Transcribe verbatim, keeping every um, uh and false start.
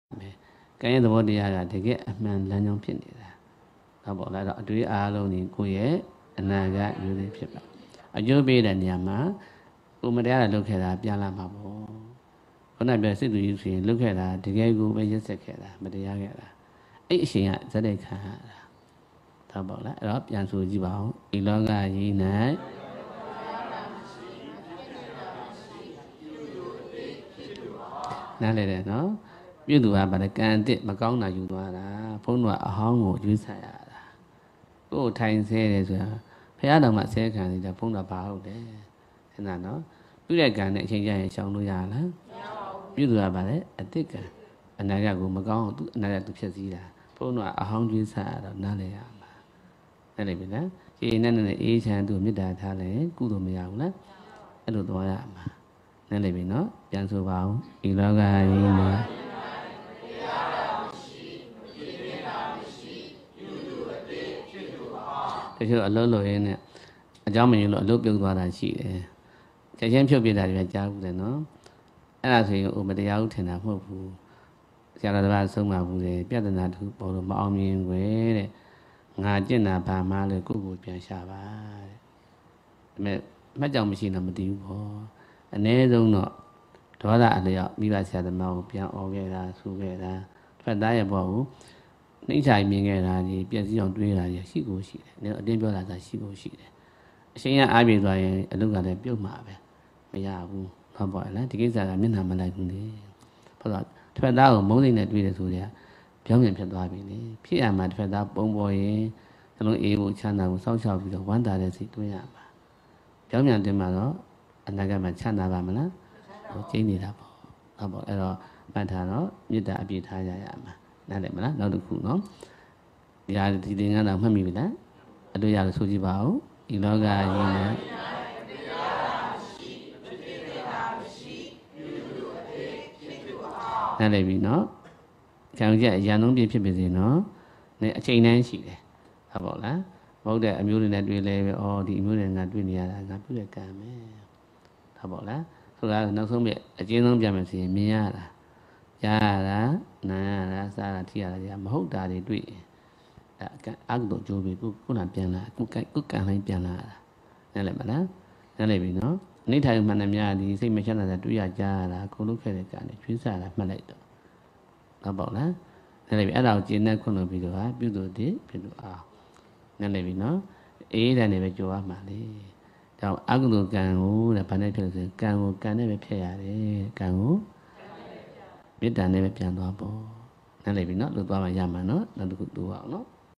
ကံရဲ့သဘောတရားကတကယ်အမှန်လမ်းကြောင်းဖြစ်နေတာဟုတ်ပါလားတော့အတွေ့အားလုံးဒီကိုယ့်ရဲ့အနာဂတ်မျိုးလေးဖြစ်ပါအကျိုးပေးတဲ့နေရာမှာကိုမတရားလုပ်ခဲ့တာပြန်လာမှာပေါ့ခုနပြောစိတ်တူကြီးဆိုရင်လုပ်ခဲ့တာတကယ်ကိုပဲရက်ဆက်ခဲ့တာမတရားခဲ့တာအဲ့အရှင်ကဇက်တဲ့ခံရတာဟုတ်ပါလားအဲ့တော့ပြန်ဆိုကြည့်ပါဦးဒီလောကကြီး၌နားလေတယ်နော်ပြုသူကဗါတယ်ကံအစ်မကောင်းတာယူသွားတာဘုန်းတော်ကအဟောင်းကိုယူဆရတာကိုယ်ထိုင်ဆဲတယ်ဆိုတာဘုရားတော်မှာဆဲခံနေတာဘုန်းတော်ဘာဟုတ်တယ်ဆင်းတာနော်ပြုတဲ့ကံနဲ့အချိန်ကျရင်ရှောင်လို့ရလားမရပါဘူးပြုသူကဗါတယ်အစ်ကအနာဂတ်ကိုမကောင်းအောင်သူအနာဂတ်သူဖြစ်စည်းတာဘုန်းတော်ကအဟောင်းယူဆရတော့နားလေရမှာနားလေပြီလားဒီနဲ့နဲ့အေးချမ်းသူမေတ္တာထားလဲကုသိုလ်မရဘူးလားအဲ့လိုသွားရမှာနားလေပြီနော်ပြန်ဆိုပါဦးဒီလောကကြီးမှာတချို့အလုံးလို့ရင်းနဲ့အကြောင်းမရလို့အလုံးပြုတ်သွားတာရှိတယ်။ချက်ချင်းဖြုတ်ပြတာတွေကြားဘူးတယ်နော်။အဲ့ဒါဆိုရင်ဟိုမတရားဘူးထင်တာမဟုတ်ဘူး။ဆရာတော်ကဆုံးမဘူးလေပြဿနာတစ်ခုပေါ်လို့မအောင်မြင်ွယ်တဲ့။ငါကျင့်တာဘာမှလဲကိုယ့်ကိုပြန်ရှာပါတဲ့။ဒါပေမဲ့မှတ်ကြောင်မရှိတော့မတည်ဘူးပေါ့။အ ਨੇ ဆုံးတော့ဒေါသအလျောက်မိဘဆရာသမားကိုပြန်អော်ခဲ့တာဆူခဲ့တာဖတ်သားရဲ့ဘောကိုနှိမ့်ချမြင်ခဲ့တာကြီးပြည့်စည်အောင်တွေးတာကြီးရှိကိုရှိတယ်။ဒါအတင်းပြောတာကရှိကိုရှိတယ်။အရှင်ရအားပြေသွားရင်အလုပ်ကလည်းပြုတ်မှာပဲမရဘူး။ဟုတ်ပါလားဒီကိစ္စကမျက်နှာမလိုက်ဘူးလေ။ဘာလို့ဖတ်သားကိုမုန်းစိတ်နဲ့တွေးတယ်ဆိုကြပြောင်းပြန်ဖြစ်သွားပြီလေ။ဖြစ်ရမှာဖတ်သားပုံပေါ်ရင်နှလုံးအေးဖို့ချမ်းသာဖို့စောင့်ရှောက်ပြီးတော့ဝမ်းသာတဲ့စိတ်တွေးရမှာ။ပြောင်းပြန်တင်မှာတော့အနာဂတ်မှာချမ်းသာပါမလား။ဟိုကျင်းနေတာပေါ့။ဟုတ်ပါအဲ့တော့ပတ်ထားတော့မေတ္တာအပြည့်ထားကြရမှာ။နားလည်မလားနောက်တစ်ခုနော်ဒီဟာဒီသင်္ကန်းတော့မှတ်မိပြီလားအတွေ့ရလို့ဆိုကြည့်ပါဦးဒီလောကကြီးနဲ့နားလည်ပြီနော်ခံကြအရန်ဆုံးပြည့်ဖြစ်ပြီစီနော်နေအချိန်တန်းရှိတယ်ဟုတ်ပါလားမဟုတ်တဲ့အမျိုးတွေနဲ့တွေ့လဲပဲအော်ဒီအမျိုးတွေငါတွေ့နေရတာငါပြုတဲ့ကံပဲဟုတ်ပါလားဆိုတာနောက်ဆုံးပြအကျဉ်းဆုံးပြမယ်ဆိုရင်မြင်ရတာရတာနားရတာစားတာထိရတာမဟုတ်တာတွေတွေ့အဲအကုသိုလ်ကြိုးပြီးခုခုနပြန်လာခုခုကံလိုက်ပြန်လာတာနားလည်မလားနားလည်ပြီနော်အနိဋ္ဌာယမှန်တယ်များဒီစိတ်မချမ်းသာတာတွေ့ရကြတာကိုလုခဲ့တဲ့ကံနဲ့ချွေးစားတာမှတ်လိုက်တော့ဟုတ်ပါလားနားလည်ပြီအဲ့ဒါကိုကျင့်တဲ့ခွင့်လို့ပြီးတော့ဟာပြုလို့ဒီပြုလို့အောင်နားလည်ပြီနော်အေးတယ်နေပဲကြိုးရမှာလေဒါအကုသိုလ်ကံကိုတဲ့ဘာနဲ့ဖြစ်လို့ဆိုကံကိုကံနဲ့ပဲဖြစ်ရတယ်ကံကိုမေတ္တာနဲ့ပဲပြန်သွားပေါ့နားလည်ပြီနော်လို့သွားမှရမှာနော်နောက်တစ်ခုတူအောင်နော်